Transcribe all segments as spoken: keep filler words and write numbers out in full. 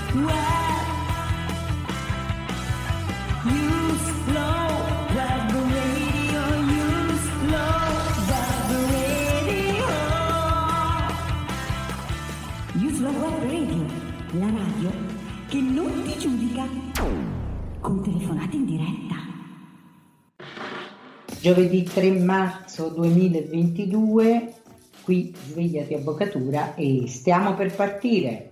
La radio che non ti giudica, con telefonate in diretta. Giovedì tre marzo duemilaventidue, qui Svegliati Avvocatura e stiamo per partire.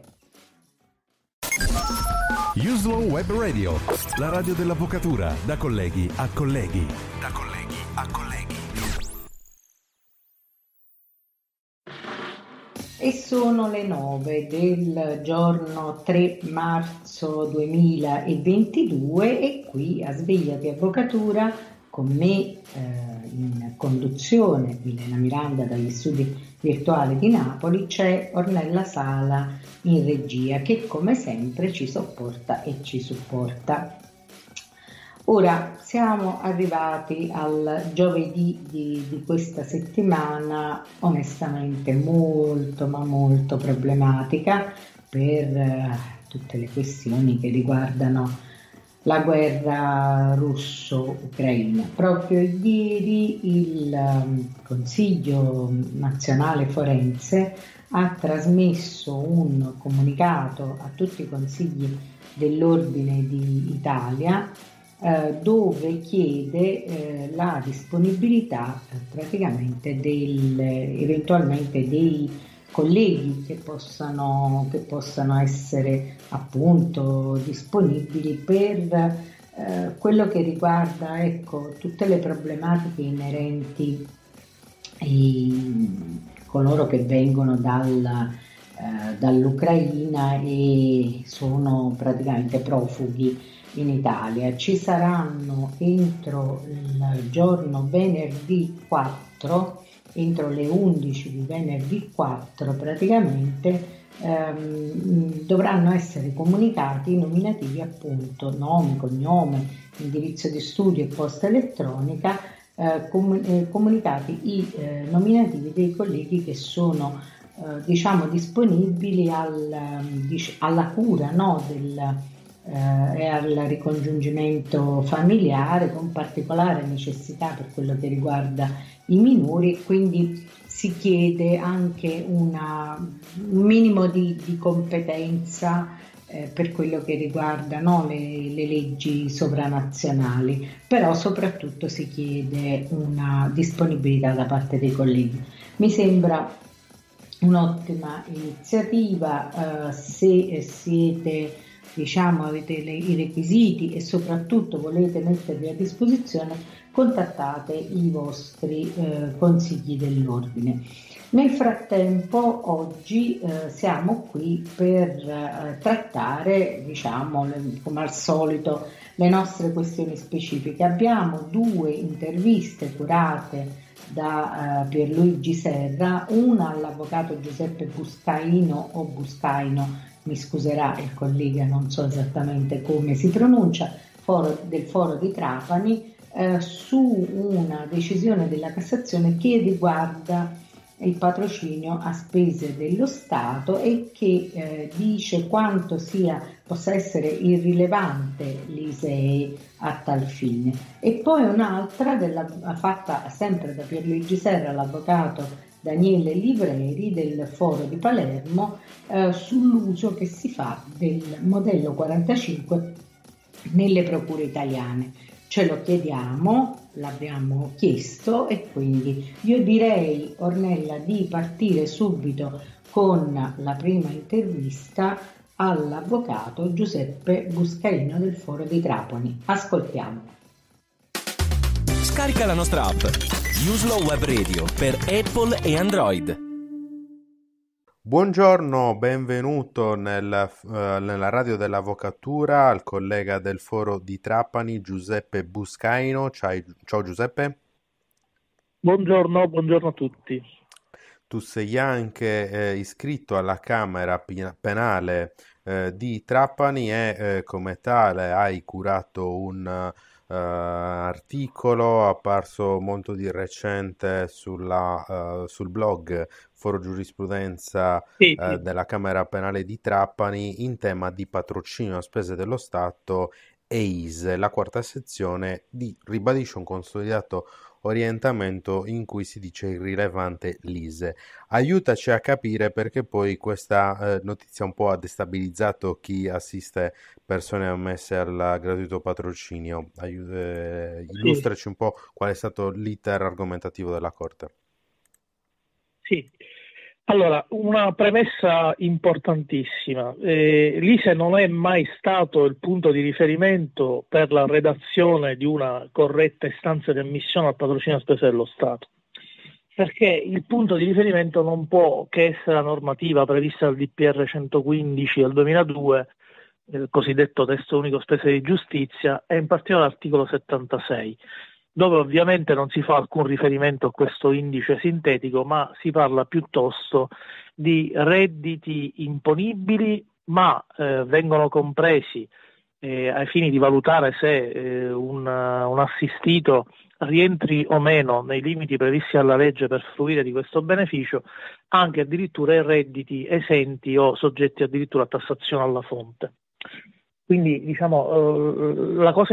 Uslow Web Radio, la radio dell'avvocatura, da colleghi a colleghi. Da colleghi a colleghi. E sono le nove del giorno tre marzo duemilaventidue e qui a Svegliati Avvocatura con me eh, in conduzione Milena Miranda dagli studi virtuali di Napoli c'è Ornella Sala in regia che come sempre ci sopporta e ci supporta. Ora siamo arrivati al giovedì di, di questa settimana onestamente molto ma molto problematica per eh, tutte le questioni che riguardano la guerra russo-ucraina. Proprio ieri il um, Consiglio Nazionale Forense ha trasmesso un comunicato a tutti i consigli dell'Ordine di Italia Eh, dove chiede eh, la disponibilità eh, praticamente del, eventualmente dei colleghi che possano, che possano essere appunto disponibili per eh, quello che riguarda ecco, tutte le problematiche inerenti ai coloro che vengono dal, eh, dall'Ucraina e sono praticamente profughi in Italia. Ci saranno entro il giorno venerdì quattro, entro le undici di venerdì quattro praticamente ehm, dovranno essere comunicati i nominativi appunto nome, cognome, indirizzo di studio e posta elettronica, eh, com- eh, comunicati i eh, nominativi dei colleghi che sono eh, diciamo disponibili al, dic- alla cura no, del e al ricongiungimento familiare con particolare necessità per quello che riguarda i minori e quindi si chiede anche una, un minimo di, di competenza eh, per quello che riguarda no, le, le leggi sovranazionali, però soprattutto si chiede una disponibilità da parte dei colleghi. Mi sembra un'ottima iniziativa eh, se siete diciamo avete le, i requisiti e soprattutto volete mettervi a disposizione, contattate i vostri eh, consigli dell'ordine. Nel frattempo oggi eh, siamo qui per eh, trattare, diciamo, le, come al solito, le nostre questioni specifiche. Abbiamo due interviste curate da uh, Pierluigi Serra, una all'avvocato Giuseppe Buscaino o Buscaino, mi scuserà il collega, non so esattamente come si pronuncia, foro, del Foro di Trapani, eh, su una decisione della Cassazione che riguarda il patrocinio a spese dello Stato e che eh, dice quanto sia, possa essere irrilevante l'I S E E a tal fine. E poi un'altra della, fatta sempre da Pierluigi Serra, l'avvocato Daniele Livreri del Foro di Palermo, eh, sull'uso che si fa del modello quarantacinque nelle procure italiane. Ce lo chiediamo, l'abbiamo chiesto e quindi io direi, Ornella, di partire subito con la prima intervista all'avvocato Giuseppe Buscaino del Foro di Trapani. Ascoltiamo. Scarica la nostra app Uslow Web Radio per Apple e Android. Buongiorno, benvenuto nella, uh, nella radio dell'avvocatura al collega del Foro di Trapani Giuseppe Buscaino. Ciao, ciao Giuseppe. Buongiorno, buongiorno a tutti. Tu sei anche eh, iscritto alla Camera Penale eh, di Trapani e eh, come tale hai curato un uh, articolo apparso molto di recente sulla, uh, sul blog Foro Giurisprudenza Sì, uh, sì. della Camera Penale di Trapani in tema di patrocinio a spese dello Stato e I S E. La quarta sezione di, ribadisce un consolidato orientamento in cui si dice irrilevante l'I S E. Aiutaci a capire, perché poi questa eh, notizia un po' ha destabilizzato chi assiste persone ammesse al gratuito patrocinio. Aiu- eh, Sì, illustraci un po' qual è stato l'iter argomentativo della Corte. sì. Allora, una premessa importantissima. Eh, L'I S E non è mai stato il punto di riferimento per la redazione di una corretta istanza di ammissione al patrocinio a spese dello Stato, perché il punto di riferimento non può che essere la normativa prevista dal D P R centoquindici del duemiladue, il cosiddetto testo unico spese di giustizia, e in particolare l'articolo settantasei, dove ovviamente non si fa alcun riferimento a questo indice sintetico, ma si parla piuttosto di redditi imponibili, ma eh, vengono compresi eh, ai fini di valutare se eh, un, un assistito rientri o meno nei limiti previsti dalla legge per fruire di questo beneficio, anche addirittura i redditi esenti o soggetti addirittura a tassazione alla fonte. Quindi diciamo, la cosa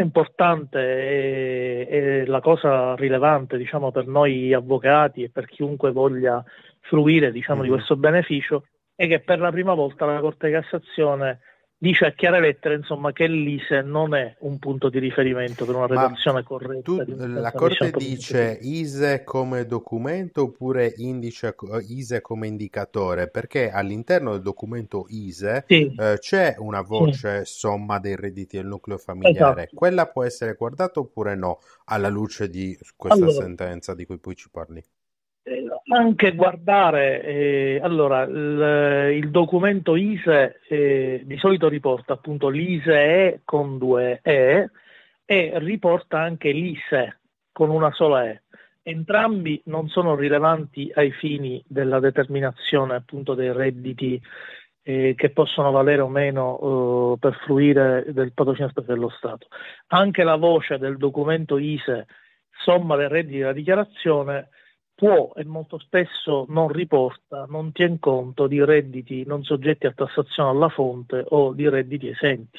importante e la cosa rilevante, diciamo, per noi avvocati e per chiunque voglia fruire, diciamo, Mm-hmm. di questo beneficio è che per la prima volta la Corte di Cassazione dice a chiare lettere, insomma, che l'I S E non è un punto di riferimento per una Ma redazione corretta. tu, di la un'istanza Corte di ammissione dice I S E come documento oppure indice, I S E come indicatore? Perché all'interno del documento I S E Sì, eh, c'è una sì, voce somma dei redditi del nucleo familiare. esatto. Quella può essere guardata oppure no, alla luce di questa Allora, sentenza di cui poi ci parli? Eh, anche guardare, eh, allora, il, il documento I S E eh, di solito riporta appunto l'I S E con due E e riporta anche l'I S E con una sola E. Entrambi non sono rilevanti ai fini della determinazione appunto dei redditi eh, che possono valere o meno eh, per fruire del patrocinio a spese dello Stato. Anche la voce del documento I S E, somma dei redditi della dichiarazione, può e molto spesso non riporta, non tiene conto di redditi non soggetti a tassazione alla fonte o di redditi esenti.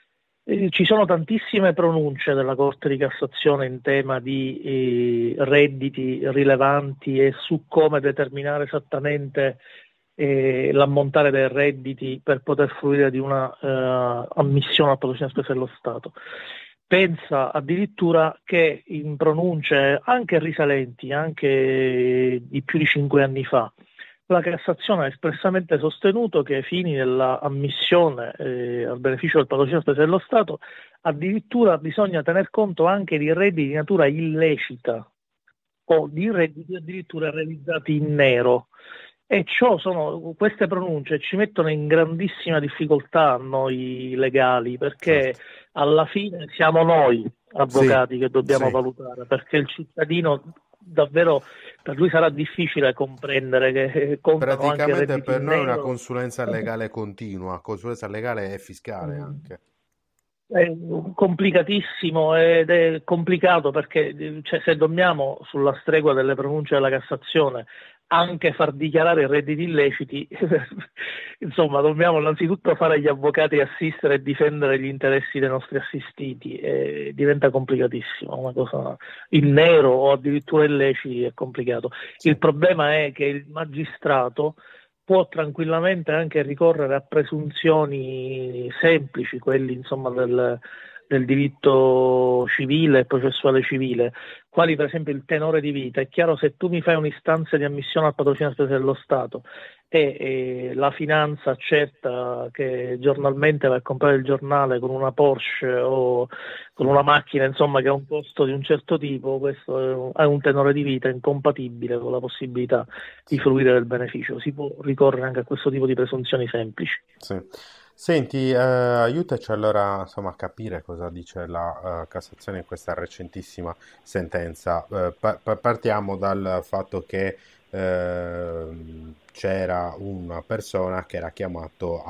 Eh, ci sono tantissime pronunce della Corte di Cassazione in tema di eh, redditi rilevanti e su come determinare esattamente eh, l'ammontare dei redditi per poter fruire di una eh, ammissione al patrocinio a spese dello Stato. Pensa addirittura che in pronunce anche risalenti, anche di più di cinque anni fa, la Cassazione ha espressamente sostenuto che ai fini dell'ammissione eh, al beneficio del patrocinio a spese dello Stato addirittura bisogna tener conto anche di redditi di natura illecita o di redditi addirittura realizzati in nero. E ciò sono, queste pronunce ci mettono in grandissima difficoltà noi legali, perché Certo. alla fine siamo noi avvocati Sì, che dobbiamo sì. valutare, perché il cittadino davvero per lui sarà difficile comprendere che contano anche Praticamente redditi per in noi è una nero. consulenza legale continua, consulenza legale e fiscale Mm. anche. È complicatissimo ed è complicato perché cioè, se dobbiamo, sulla stregua delle pronunce della Cassazione, anche far dichiarare redditi illeciti, insomma dobbiamo innanzitutto fare gli avvocati e assistere e difendere gli interessi dei nostri assistiti, e diventa complicatissimo, una cosa in nero o addirittura illeciti è complicato. Sì. Il problema è che il magistrato può tranquillamente anche ricorrere a presunzioni semplici, quelli insomma del, del diritto civile e processuale civile, quali per esempio il tenore di vita. È chiaro, se tu mi fai un'istanza di ammissione al patrocinio a spese dello Stato e, e la finanza accerta che giornalmente vai a comprare il giornale con una Porsche o con una macchina insomma che ha un costo di un certo tipo, questo è un tenore di vita incompatibile con la possibilità di fruire del beneficio. Si può ricorrere anche a questo tipo di presunzioni semplici. Sì. Senti, eh, aiutaci allora insomma a capire cosa dice la uh, Cassazione in questa recentissima sentenza. Eh, pa- pa- partiamo dal fatto che eh, c'era una persona che era chiamato a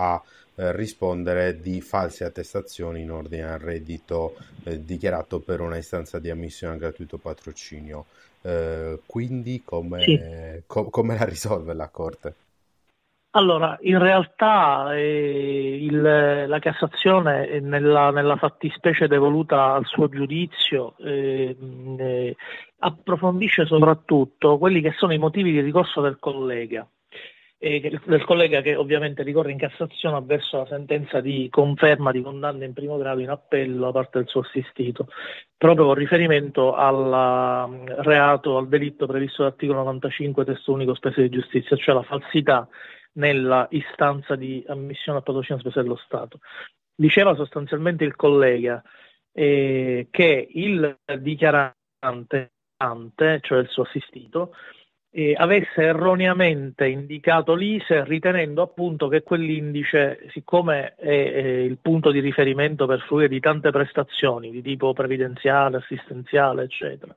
eh, rispondere di false attestazioni in ordine al reddito eh, dichiarato per una istanza di ammissione al gratuito patrocinio. Eh, quindi come, Sì. co- come la risolve la Corte? Allora, in realtà eh, il- la Cassazione eh, nella, nella fattispecie devoluta al suo giudizio eh, mh, eh, approfondisce soprattutto quelli che sono i motivi di ricorso del collega, eh, che- del collega che ovviamente ricorre in Cassazione avverso la sentenza di conferma di condanna in primo grado in appello da parte del suo assistito, proprio con riferimento al mm, reato, al delitto previsto dall'articolo novantacinque testo unico spese di giustizia, cioè la falsità nella istanza di ammissione a patrocinio spese dello Stato. Diceva sostanzialmente il collega eh, che il dichiarante, cioè il suo assistito, eh, avesse erroneamente indicato l'I S E ritenendo appunto che quell'indice, siccome è eh, il punto di riferimento per fruire di tante prestazioni di tipo previdenziale, assistenziale, eccetera,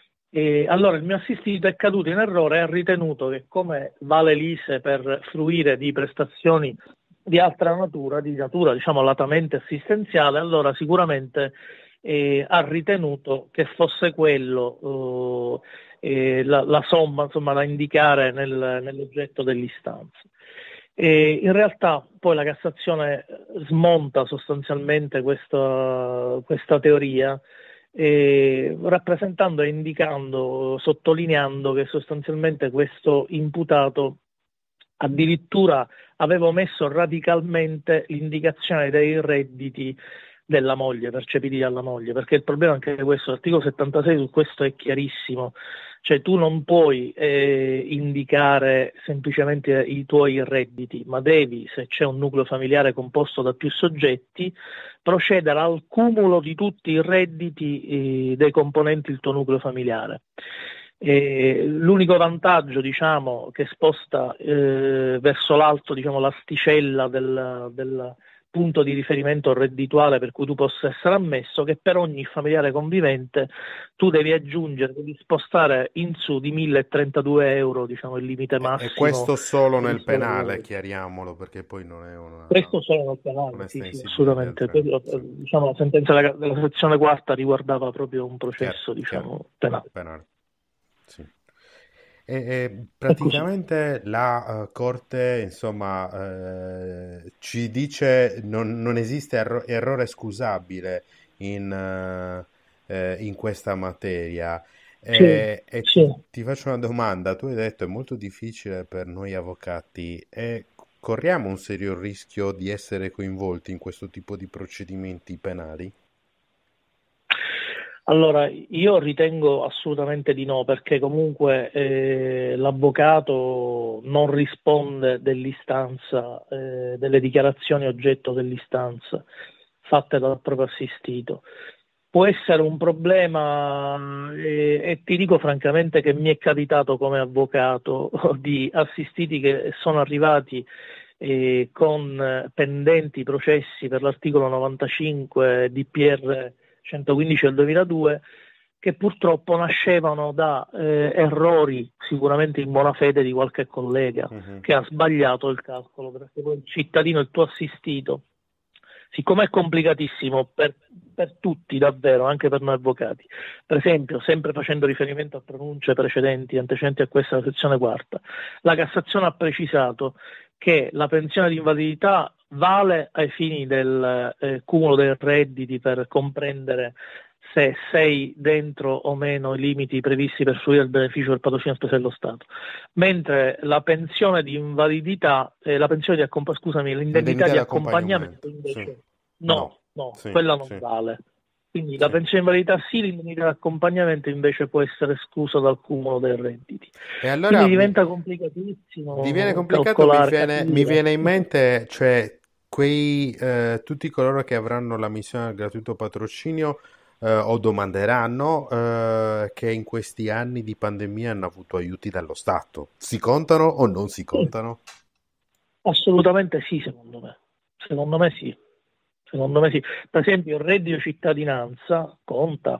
e allora il mio assistito è caduto in errore e ha ritenuto che come vale l'I S E per fruire di prestazioni di altra natura, di natura diciamo latamente assistenziale, allora sicuramente eh, ha ritenuto che fosse quello eh, eh, la, la somma insomma, da indicare nel, nell'oggetto dell'istanza. E in realtà poi la Cassazione smonta sostanzialmente questa, questa teoria, eh, rappresentando e indicando, sottolineando che sostanzialmente questo imputato addirittura aveva omesso radicalmente l'indicazione dei redditi della moglie, percepiti dalla moglie, perché il problema è anche questo, l'articolo settantasei su questo è chiarissimo, cioè tu non puoi eh, indicare semplicemente i tuoi redditi, ma devi, se c'è un nucleo familiare composto da più soggetti, procedere al cumulo di tutti i redditi eh, dei componenti del tuo nucleo familiare. E l'unico vantaggio diciamo, che sposta eh, verso l'alto diciamo, l'asticella del, del punto di riferimento reddituale per cui tu possa essere ammesso, che per ogni familiare convivente tu devi aggiungere, devi spostare in su di milletrentadue euro diciamo, il limite massimo. E questo solo nel rispetto- penale, chiariamolo, perché poi non è una... Questo solo nel penale, non è sì, sì, estensibile assolutamente. agli altri. Quello, Sì. eh, diciamo, la sentenza della, della sezione quarta riguardava proprio un processo Chiaro, diciamo, chiaro. penale. Penale. Sì. E, e praticamente la uh, Corte, insomma, eh, ci dice non, non esiste erro- errore scusabile in, uh, eh, in questa materia. Sì, E, e sì. ti, ti faccio una domanda. Tu hai detto è molto difficile per noi avvocati e corriamo un serio rischio di essere coinvolti in questo tipo di procedimenti penali? Allora, io ritengo assolutamente di no, perché comunque eh, l'avvocato non risponde dell'istanza, eh, delle dichiarazioni oggetto dell'istanza fatte dal proprio assistito. Può essere un problema eh, e ti dico francamente che mi è capitato come avvocato di assistiti che sono arrivati eh, con pendenti processi per l'articolo novantacinque D P R centoquindici del duemiladue, che purtroppo nascevano da eh, errori sicuramente in buona fede di qualche collega Mhm. che ha sbagliato il calcolo, perché poi il cittadino, il tuo assistito, siccome è complicatissimo per, per tutti davvero, anche per noi avvocati, per esempio, sempre facendo riferimento a pronunce precedenti, antecedenti a questa sezione quarta, la Cassazione ha precisato che la pensione di invalidità vale ai fini del eh, cumulo dei redditi per comprendere se sei dentro o meno i limiti previsti per fruire il beneficio del patrocinio spese dello Stato, mentre la pensione di invalidità, eh, la pensione di accomp- scusami, l'indennità L'indennità di di accompagnamento accompagnamento, invece sì. no, No, no, sì, quella non sì. vale. Quindi Sì. la pensione di invalidità sì, l'indennità di accompagnamento invece può essere esclusa dal cumulo dei redditi. E allora Quindi mi, diventa complicatissimo diviene complicato, mi calcolare, viene, mi capire. viene in mente, cioè, quei, eh, tutti coloro che avranno la missione al gratuito patrocinio eh, o domanderanno eh, che in questi anni di pandemia hanno avuto aiuti dallo Stato. Si contano o non si contano? Assolutamente sì, secondo me. Secondo me sì. Secondo me sì. Per esempio il reddito cittadinanza conta,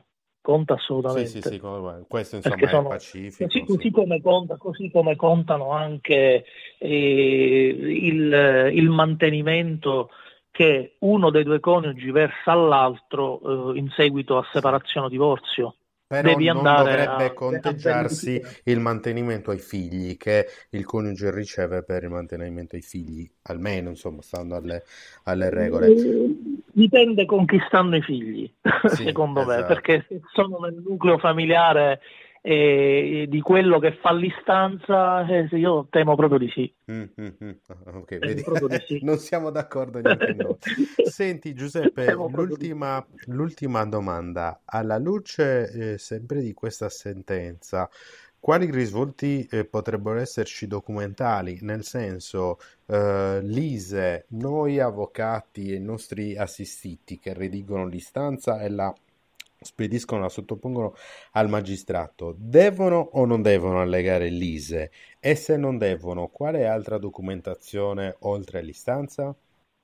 conta Sì, assolutamente. sì, sì, come- questo insomma Perché è sono, pacifico, così, sì. così come conta, così come contano anche eh, il, il mantenimento che uno dei due coniugi versa all'altro eh, in seguito a Sì. separazione o divorzio. Però Devi non andare a, dovrebbe a conteggiarsi verificare. il mantenimento ai figli che il coniuge riceve per il mantenimento ai figli, almeno insomma, stando alle, alle regole. Eh, Dipende con chi stanno i figli, Sì, secondo me, esatto. perché se sono nel nucleo familiare eh, di quello che fa l'istanza, eh, sì, io temo proprio di sì. Mm, mm, mm. Ok, Temo vedi, proprio di sì. non siamo d'accordo neanche noi. Senti Giuseppe, Temo proprio di sì. l'ultima l'ultima domanda. Alla luce eh, sempre di questa sentenza, quali risvolti eh, potrebbero esserci documentali? Nel senso, eh, l'I S E, noi avvocati e i nostri assistiti che redigono l'istanza e la spediscono, la sottopongono al magistrato, devono o non devono allegare l'I S E? E se non devono, quale altra documentazione oltre all'istanza?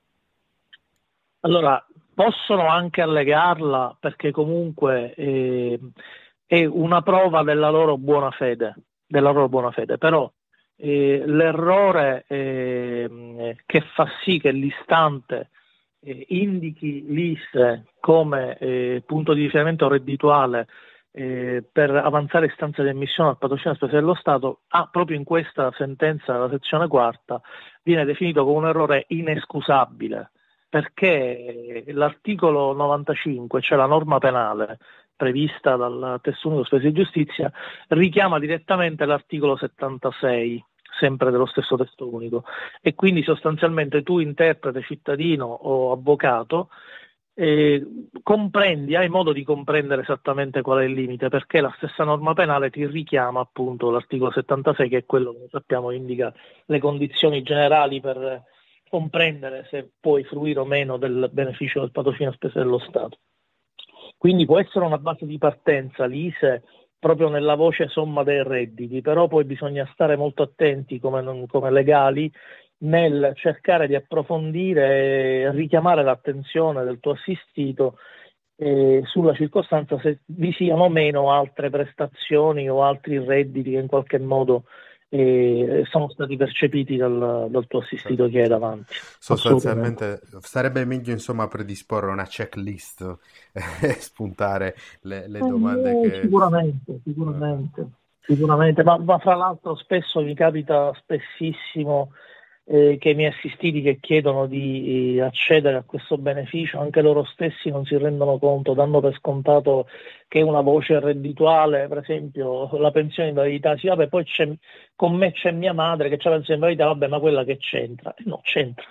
Allora, possono anche allegarla perché comunque eh, è una prova della loro buona fede, della loro buona fede, però eh, l'errore eh, che fa sì che l'istante eh, indichi l'I S E come eh, punto di riferimento reddituale eh, per avanzare istanza di ammissione al patrocinio spese dello Stato, ha proprio in questa sentenza della sezione quarta viene definito come un errore inescusabile, perché l'articolo novantacinque, cioè la norma penale prevista dal testo unico spese di giustizia, richiama direttamente l'articolo settantasei, sempre dello stesso testo unico, e quindi sostanzialmente tu, interprete, cittadino o avvocato, eh, comprendi, hai modo di comprendere esattamente qual è il limite, perché la stessa norma penale ti richiama appunto l'articolo settantasei, che è quello che sappiamo indica le condizioni generali per comprendere se puoi fruire o meno del beneficio del patrocinio a spese dello Stato. Quindi può essere una base di partenza l'I S E E proprio nella voce somma dei redditi, però poi bisogna stare molto attenti come, non- come legali nel cercare di approfondire e richiamare l'attenzione del tuo assistito eh, sulla circostanza se vi siano o meno altre prestazioni o altri redditi che in qualche modo eh, sono stati percepiti dal, dal tuo assistito che hai davanti. Assolutamente. Sostanzialmente sarebbe meglio insomma predisporre una checklist e spuntare le, le domande Eh, che... sicuramente, eh, sicuramente, sicuramente, ma, ma fra l'altro spesso mi capita spessissimo eh, che i miei assistiti che chiedono di eh, accedere a questo beneficio, anche loro stessi non si rendono conto, danno per scontato che è una voce reddituale, per esempio la pensione di invalidità, sì vabbè, poi c'è, con me c'è mia madre che c'ha la pensione di invalidità, vabbè, ma quella che c'entra? Eh, no, c'entra.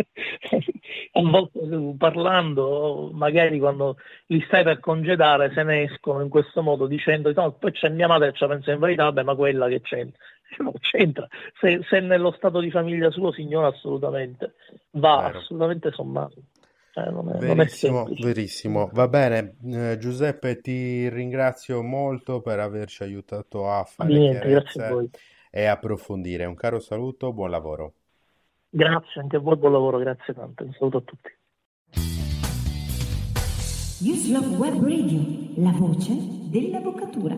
A volte eh, parlando, magari quando li stai per congedare se ne escono in questo modo dicendo no, poi c'è mia madre che c'ha pensione di invalidità, vabbè, ma quella che c'entra? Non c'entra, se, se nello stato di famiglia suo signora assolutamente va vero. assolutamente sommato, cioè, non, è, non è Verissimo, semplice. verissimo. Va bene, eh, Giuseppe, ti ringrazio molto per averci aiutato a Ma di fare niente, grazie a chiarezza voi. e approfondire. Un caro saluto, buon lavoro. Grazie anche a voi, buon lavoro, grazie tante, un saluto a tutti. Newslog Web Radio, la voce dell'avvocatura.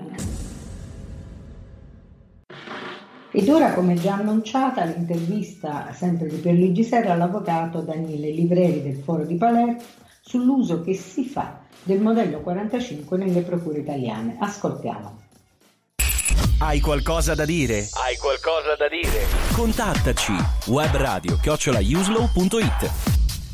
Ed ora, come già annunciata, l'intervista sempre di Pierluigi Serra all'avvocato Daniele Livreri del Foro di Palermo sull'uso che si fa del modello quarantacinque nelle procure italiane. Ascoltiamo. Hai qualcosa da dire? Hai qualcosa da dire? Contattaci webradio chiocciola uslow punto it.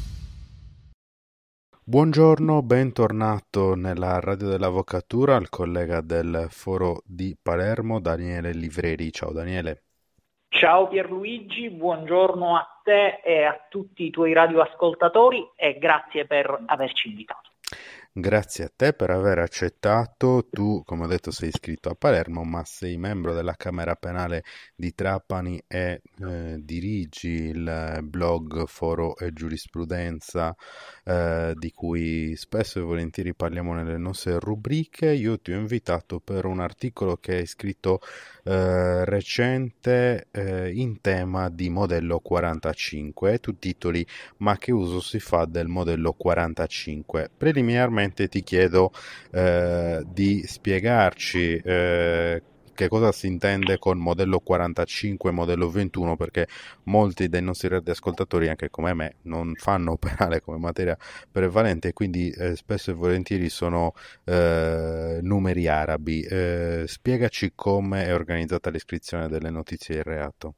Buongiorno, bentornato nella Radio dell'Avvocatura al collega del Foro di Palermo, Daniele Livreri. Ciao Daniele. Ciao Pierluigi, buongiorno a te e a tutti i tuoi radioascoltatori e grazie per averci invitato. Grazie a te per aver accettato. Tu, come ho detto, sei iscritto a Palermo, ma sei membro della Camera Penale di Trapani e eh, dirigi il blog Foro e Giurisprudenza, eh, di cui spesso e volentieri parliamo nelle nostre rubriche. Io ti ho invitato per un articolo che hai scritto eh, recente eh, in tema di modello quarantacinque. Tu titoli: ma che uso si fa del modello quarantacinque? Preliminarmente brevemente ti chiedo eh, di spiegarci eh, che cosa si intende con modello quarantacinque e modello ventuno, perché molti dei nostri radioascoltatori, anche come me, non fanno operare come materia prevalente e quindi eh, spesso e volentieri sono eh, numeri arabi. Eh, spiegaci come è organizzata l'iscrizione delle notizie di reato.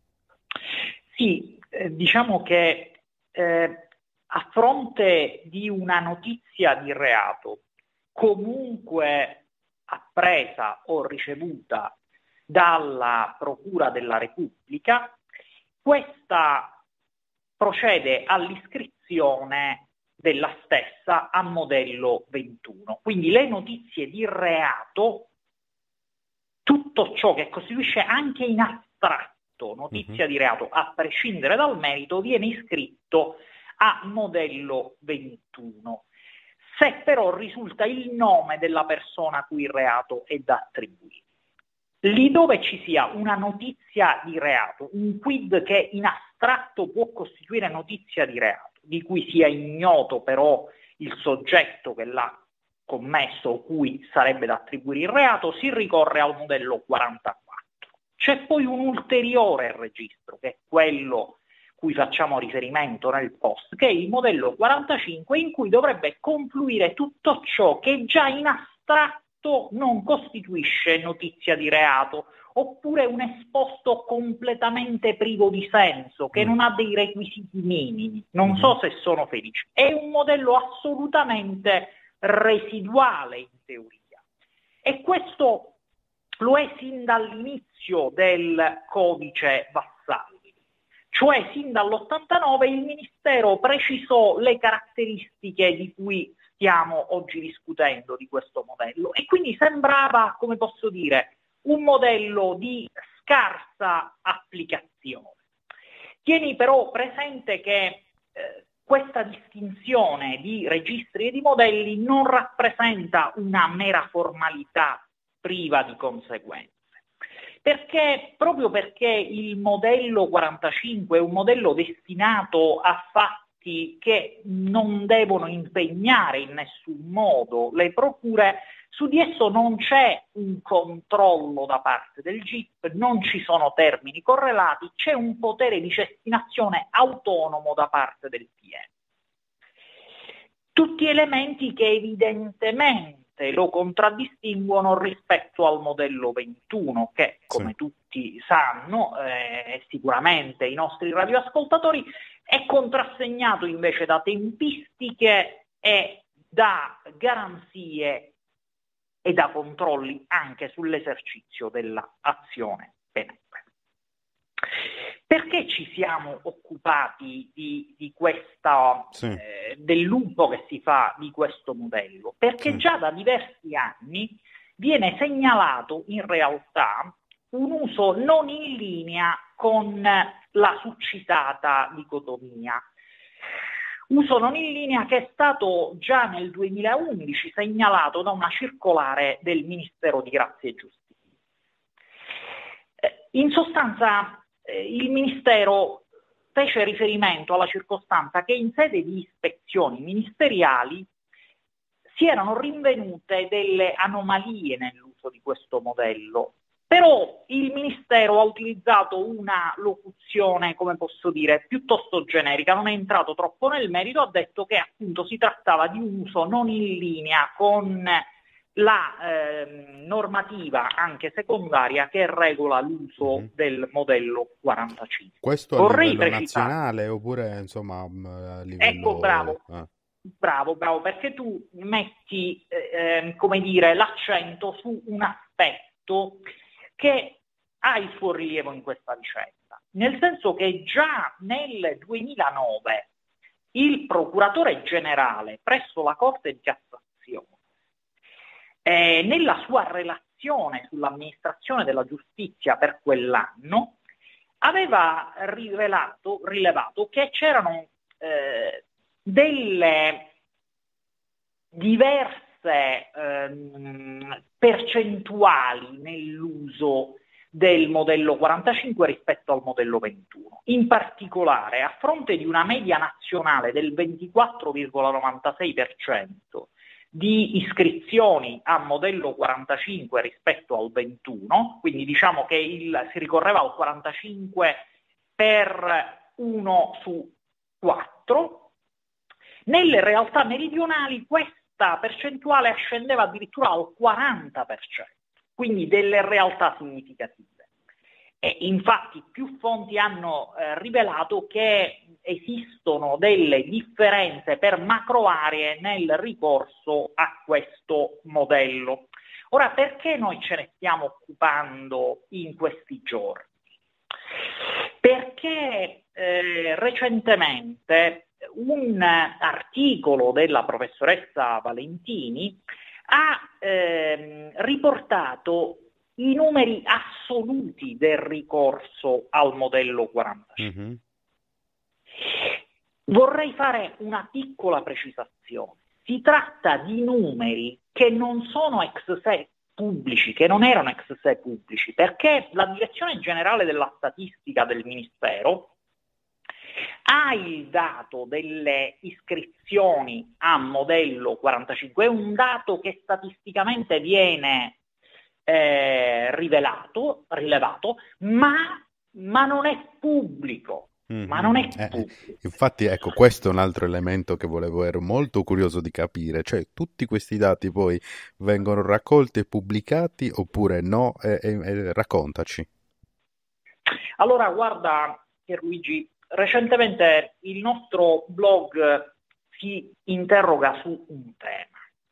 Sì, eh, diciamo che eh, a fronte di una notizia di reato comunque appresa o ricevuta dalla Procura della Repubblica, questa procede all'iscrizione della stessa a modello ventuno. Quindi le notizie di reato, tutto ciò che costituisce anche in astratto notizia uh-huh. di reato, a prescindere dal merito, viene iscritto a modello ventuno. Se però risulta il nome della persona a cui il reato è da attribuire. Lì dove ci sia una notizia di reato, un quid che in astratto può costituire notizia di reato, di cui sia ignoto però il soggetto che l'ha commesso o cui sarebbe da attribuire il reato, si ricorre al modello quarantaquattro. C'è poi un ulteriore registro, che è quello cui facciamo riferimento nel post, che è il modello quarantacinque, in cui dovrebbe confluire tutto ciò che già in astratto non costituisce notizia di reato, oppure un esposto completamente privo di senso, che non ha dei requisiti minimi. Non so se sono felice. È un modello assolutamente residuale in teoria. E questo lo è sin dall'inizio del codice Vassalli. Cioè sin dall'ottantanove il Ministero precisò le caratteristiche di cui stiamo oggi discutendo di questo modello e quindi sembrava, come posso dire, un modello di scarsa applicazione. Tieni però presente che eh, questa distinzione di registri e di modelli non rappresenta una mera formalità priva di conseguenze. Perché, proprio perché il modello quarantacinque è un modello destinato a fatti che non devono impegnare in nessun modo le procure, su di esso non c'è un controllo da parte del G I P, non ci sono termini correlati, c'è un potere di cestinazione autonomo da parte del P M. Tutti elementi che evidentemente lo contraddistinguono rispetto al modello ventuno, che come sì. tutti sanno, eh, sicuramente i nostri radioascoltatori, è contrassegnato invece da tempistiche e da garanzie e da controlli anche sull'esercizio dell'azione penale. Perché ci siamo occupati di, di questa, sì. eh, dell'uso che si fa di questo modello? Perché sì. già da diversi anni viene segnalato in realtà un uso non in linea con la succitata dicotomia. Uso non in linea che è stato già nel duemilaundici segnalato da una circolare del Ministero di Grazia e Giustizia. Eh, in sostanza, il Ministero fece riferimento alla circostanza che in sede di ispezioni ministeriali si erano rinvenute delle anomalie nell'uso di questo modello, però il Ministero ha utilizzato una locuzione, come posso dire, piuttosto generica, non è entrato troppo nel merito, ha detto che appunto si trattava di un uso non in linea con la eh, normativa anche secondaria che regola l'uso mm-hmm. del modello quarantacinque. Questo a Vorrei livello precisare. nazionale oppure insomma a livello... Ecco, bravo, ah. bravo, bravo, perché tu metti, eh, come dire, l'accento su un aspetto che ha il suo rilievo in questa vicenda, nel senso che già nel duemilanove il procuratore generale presso la Corte di Cassazione Eh, nella sua relazione sull'amministrazione della giustizia per quell'anno aveva rivelato, rilevato che c'erano eh, delle diverse ehm, percentuali nell'uso del modello quarantacinque rispetto al modello ventuno. In particolare, a fronte di una media nazionale del ventiquattro virgola novantasei per cento, di iscrizioni a modello quarantacinque rispetto al ventuno, quindi diciamo che il, si ricorreva al quarantacinque per uno su quattro. Nelle realtà meridionali questa percentuale ascendeva addirittura al quaranta per cento, quindi delle realtà significative. E infatti più fonti hanno eh, rivelato che esistono delle differenze per macro aree nel ricorso a questo modello. Ora, perché noi ce ne stiamo occupando in questi giorni? Perché eh, recentemente un articolo della professoressa Valentini ha eh, riportato i numeri assoluti del ricorso al modello quarantacinque. Mm-hmm. Vorrei fare una piccola precisazione. Si tratta di numeri che non sono ex se pubblici, che non erano ex se pubblici, perché la Direzione Generale della Statistica del Ministero ha il dato delle iscrizioni a modello quarantacinque, è un dato che statisticamente viene Eh, rivelato, rilevato, ma, ma non è pubblico. Mm-hmm. Ma non è pubblico. Eh, infatti, ecco, questo è un altro elemento che volevo, ero molto curioso di capire, cioè tutti questi dati poi vengono raccolti e pubblicati oppure no? Eh, eh, eh, raccontaci. Allora, guarda, Pierluigi, recentemente il nostro blog si interroga su un tema.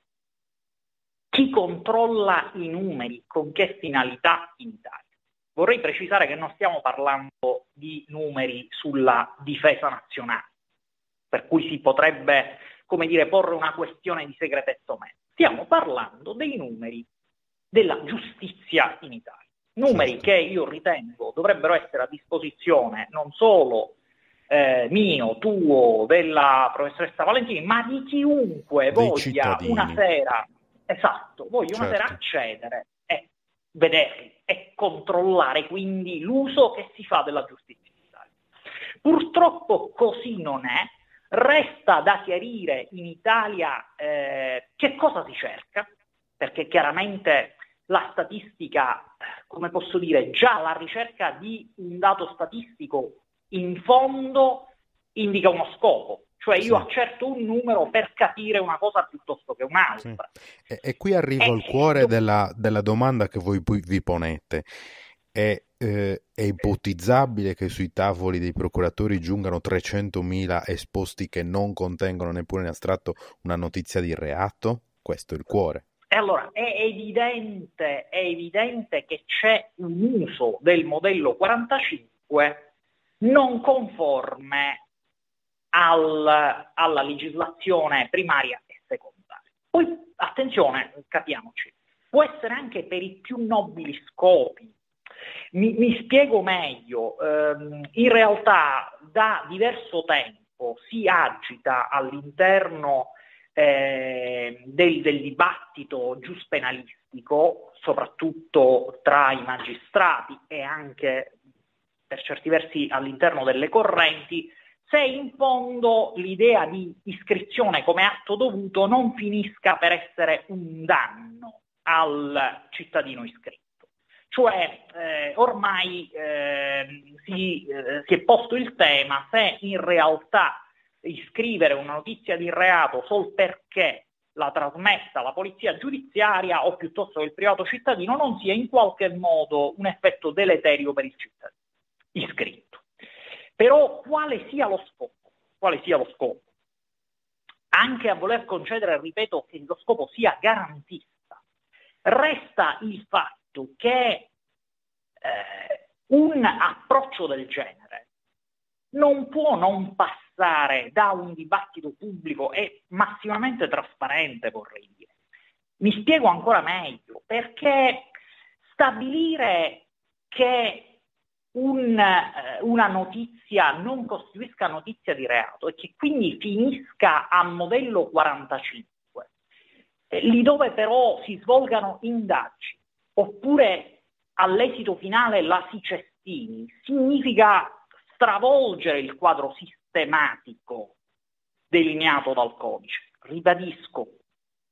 Chi controlla i numeri, con che finalità in Italia? Vorrei precisare che non stiamo parlando di numeri sulla difesa nazionale, per cui si potrebbe, come dire, porre una questione di segretezza o meno. Stiamo parlando dei numeri della giustizia in Italia. Numeri che io ritengo dovrebbero essere a disposizione non solo eh, mio, tuo, della professoressa Valentini, ma di chiunque dei voglia cittadini. una sera... Esatto, voglio certo. una sera accedere e vederli e controllare quindi l'uso che si fa della giustizia in Italia. Purtroppo così non è, resta da chiarire in Italia eh, che cosa si cerca, perché chiaramente la statistica, come posso dire, già la ricerca di un dato statistico in fondo indica uno scopo. Cioè io sì. accerto un numero per capire una cosa piuttosto che un'altra. Sì. E, e qui arrivo eh, al cuore do... della, della domanda che voi vi ponete. È, eh, è ipotizzabile che sui tavoli dei procuratori giungano trecentomila esposti che non contengono neppure in astratto una notizia di reato? Questo è il cuore. E allora è evidente, è evidente che c'è un uso del modello quarantacinque non conforme Al, alla legislazione primaria e secondaria. Poi, attenzione, capiamoci, può essere anche per i più nobili scopi. Mi, mi spiego meglio, ehm, in realtà da diverso tempo si agita all'interno eh, del, del dibattito giuspenalistico, soprattutto tra i magistrati e anche per certi versi all'interno delle correnti, se in fondo l'idea di iscrizione come atto dovuto non finisca per essere un danno al cittadino iscritto. Cioè eh, ormai eh, si, eh, si è posto il tema se in realtà iscrivere una notizia di reato sol perché l'ha trasmessa la polizia giudiziaria o piuttosto che il privato cittadino non sia in qualche modo un effetto deleterio per il cittadino iscritto. Però quale sia lo scopo? Quale sia lo scopo? Anche a voler concedere, ripeto, che lo scopo sia garantista, resta il fatto che eh, un approccio del genere non può non passare da un dibattito pubblico e massimamente trasparente, vorrei dire. Mi spiego ancora meglio, perché stabilire che Un, una notizia non costituisca notizia di reato e che quindi finisca a modello quarantacinque, eh, lì dove però si svolgano indagini, oppure all'esito finale la si cestini, significa stravolgere il quadro sistematico delineato dal codice. Ribadisco,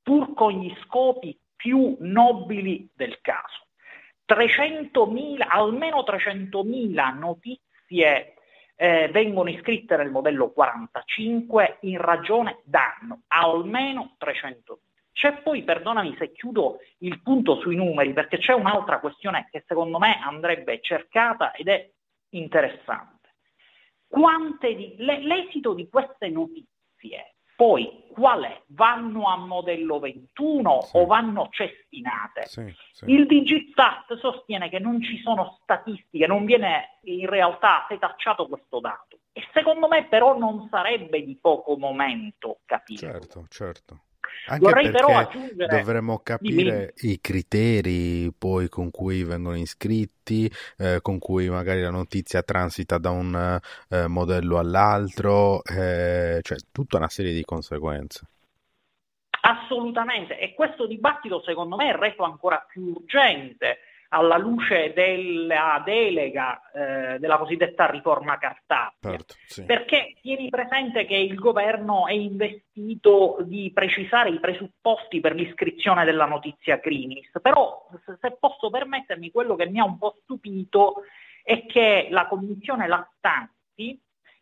pur con gli scopi più nobili del caso. trecentomila, almeno trecentomila notizie eh, vengono iscritte nel modello quarantacinque in ragione danno, almeno trecentomila. C'è poi, perdonami se chiudo il punto sui numeri, perché c'è un'altra questione che secondo me andrebbe cercata ed è interessante. Quante di, le, l'esito di queste notizie poi qual è? Vanno a modello ventuno sì. o vanno cestinate? Sì, sì. Il Digistat sostiene che non ci sono statistiche, non viene in realtà setacciato questo dato. E secondo me però non sarebbe di poco momento capire. Certo, certo. Anche Vorrei perché però aggiungere... dovremmo capire dimmi. i criteri poi con cui vengono iscritti, eh, con cui magari la notizia transita da un eh, modello all'altro, eh, cioè tutta una serie di conseguenze. Assolutamente, e questo dibattito secondo me è reso ancora più urgente alla luce della delega eh, della cosiddetta riforma Cartabia, certo, sì. Perché tieni presente che il governo è investito di precisare i presupposti per l'iscrizione della notizia criminis, però se posso permettermi, quello che mi ha un po' stupito è che la commissione Lattanzi,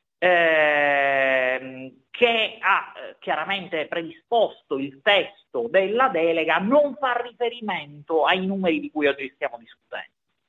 eh, che ha eh, chiaramente predisposto il testo della delega, non fa riferimento ai numeri di cui oggi stiamo discutendo.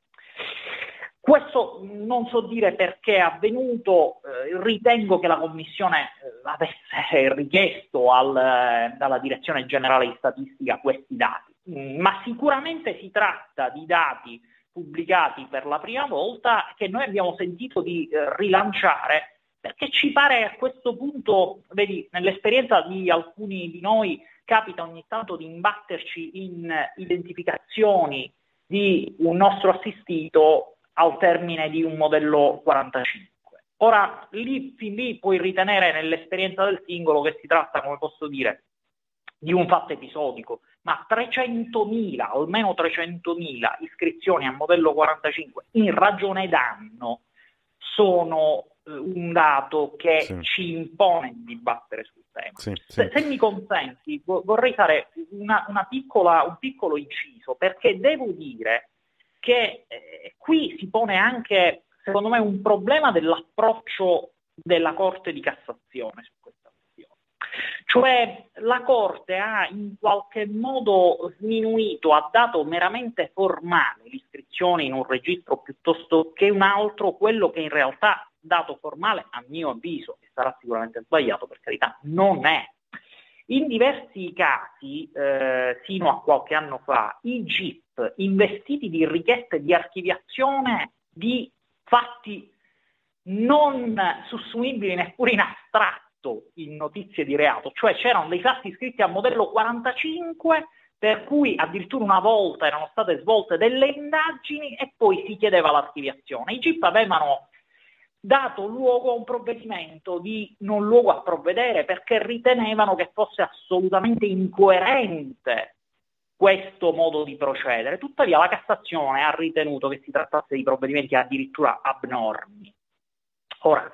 Questo non so dire perché è avvenuto, eh, ritengo che la Commissione eh, avesse richiesto al, eh, dalla Direzione Generale di Statistica questi dati, mm, ma sicuramente si tratta di dati pubblicati per la prima volta che noi abbiamo sentito di eh, rilanciare, perché ci pare a questo punto, vedi, nell'esperienza di alcuni di noi capita ogni tanto di imbatterci in identificazioni di un nostro assistito al termine di un modello quarantacinque. Ora, lì, fin lì puoi ritenere nell'esperienza del singolo che si tratta, come posso dire, di un fatto episodico, ma trecentomila, almeno trecentomila iscrizioni a modello quarantacinque in ragione danno sono un dato che sì. ci impone di dibattere sul tema. Sì, sì. Se, se mi consenti, vorrei fare una, una piccola, un piccolo inciso, perché devo dire che eh, qui si pone anche, secondo me, un problema dell'approccio della Corte di Cassazione su questa questione. Cioè la Corte ha in qualche modo sminuito, ha dato meramente formale l'iscrizione in un registro piuttosto che un altro, quello che in realtà dato formale, a mio avviso, e sarà sicuramente sbagliato per carità, non è. In diversi casi, eh, sino a qualche anno fa, i G I P investiti di richieste di archiviazione di fatti non sussunibili neppure in astratto in notizie di reato, cioè c'erano dei fatti iscritti a modello quarantacinque per cui addirittura una volta erano state svolte delle indagini e poi si chiedeva l'archiviazione. I G I P avevano dato luogo a un provvedimento di non luogo a provvedere perché ritenevano che fosse assolutamente incoerente questo modo di procedere. Tuttavia la Cassazione ha ritenuto che si trattasse di provvedimenti addirittura abnormi. Ora,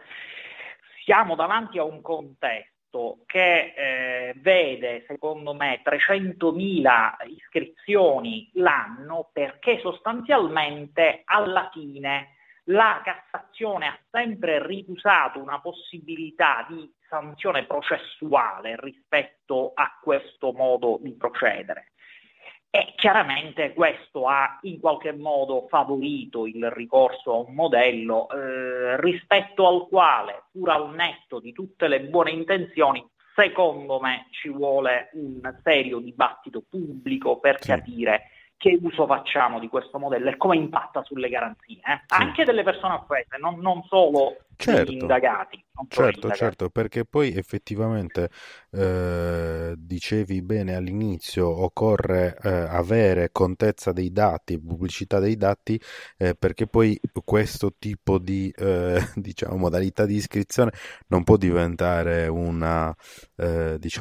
siamo davanti a un contesto che eh, vede, secondo me, trecentomila iscrizioni l'anno, perché sostanzialmente alla fine la Cassazione ha sempre ricusato una possibilità di sanzione processuale rispetto a questo modo di procedere. E chiaramente questo ha in qualche modo favorito il ricorso a un modello eh, rispetto al quale, pur al netto di tutte le buone intenzioni, secondo me ci vuole un serio dibattito pubblico per sì. capire che uso facciamo di questo modello e come impatta sulle garanzie, eh? sì. anche delle persone offese, non, non solo certo. degli indagati. Non solo certo, indagati. certo, perché poi effettivamente eh, dicevi bene all'inizio, occorre eh, avere contezza dei dati, pubblicità dei dati, eh, perché poi questo tipo di eh, diciamo modalità di iscrizione non può diventare una eh, diciamo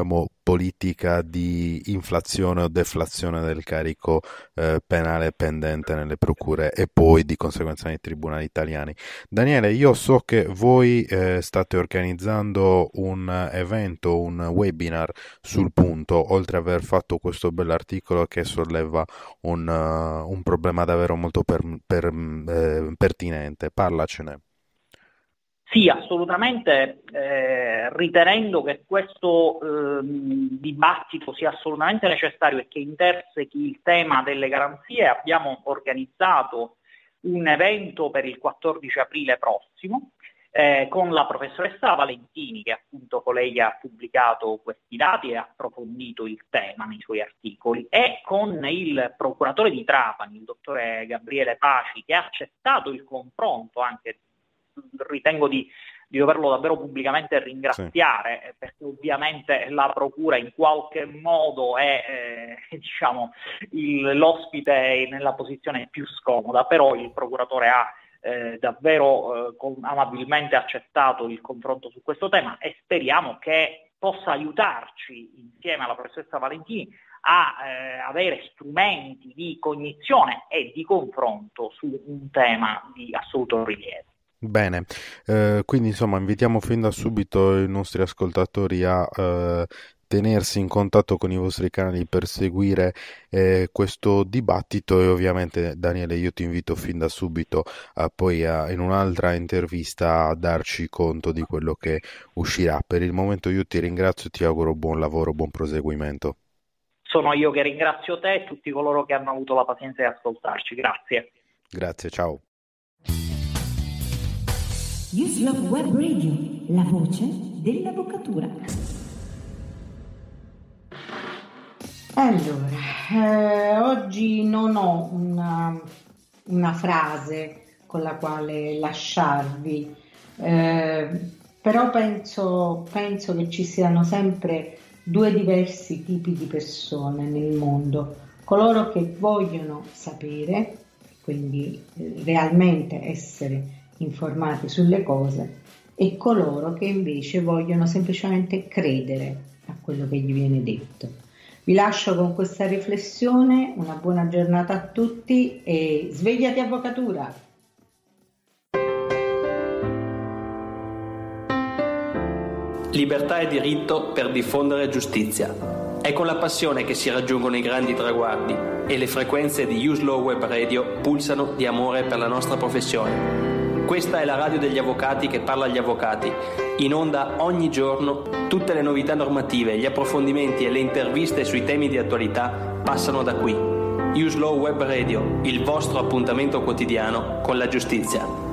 politica di inflazione o deflazione del carico eh, penale pendente nelle procure e poi di conseguenza nei tribunali italiani. Daniele, io so che voi eh, state organizzando un evento, un webinar sul punto, oltre ad aver fatto questo bell'articolo che solleva un, uh, un problema davvero molto per, per, eh, pertinente. Parlacene. Sì, assolutamente, eh, ritenendo che questo eh, dibattito sia assolutamente necessario e che intersechi il tema delle garanzie, abbiamo organizzato un evento per il quattordici aprile prossimo eh, con la professoressa Valentini, che appunto con lei ha pubblicato questi dati e ha approfondito il tema nei suoi articoli, e con il procuratore di Trapani, il dottore Gabriele Paci, che ha accettato il confronto. Anche ritengo di, di doverlo davvero pubblicamente ringraziare, sì. Perché ovviamente la procura in qualche modo è eh, diciamo il, l'ospite nella posizione più scomoda, però il procuratore ha eh, davvero eh, con, amabilmente accettato il confronto su questo tema e speriamo che possa aiutarci insieme alla professoressa Valentini a eh, avere strumenti di cognizione e di confronto su un tema di assoluto rilievo. Bene, eh, quindi insomma invitiamo fin da subito i nostri ascoltatori a eh, tenersi in contatto con i vostri canali per seguire eh, questo dibattito, e ovviamente Daniele io ti invito fin da subito a poi a, in un'altra intervista a darci conto di quello che uscirà. Per il momento io ti ringrazio e ti auguro buon lavoro, buon proseguimento. Sono io che ringrazio te e tutti coloro che hanno avuto la pazienza di ascoltarci. Grazie. Grazie, ciao. Uslove Web Radio, la voce dell'avvocatura. Allora, eh, oggi non ho una, una frase con la quale lasciarvi, eh, però penso, penso che ci siano sempre due diversi tipi di persone nel mondo: coloro che vogliono sapere, quindi eh, realmente essere informati sulle cose, e coloro che invece vogliono semplicemente credere a quello che gli viene detto. Vi lascio con questa riflessione, una buona giornata a tutti e svegliati avvocatura! Libertà e diritto per diffondere giustizia. È con la passione che si raggiungono i grandi traguardi e le frequenze di Uslove Web Radio pulsano di amore per la nostra professione. Questa è la radio degli avvocati che parla agli avvocati. In onda ogni giorno tutte le novità normative, gli approfondimenti e le interviste sui temi di attualità passano da qui. Uslove Web Radio, il vostro appuntamento quotidiano con la giustizia.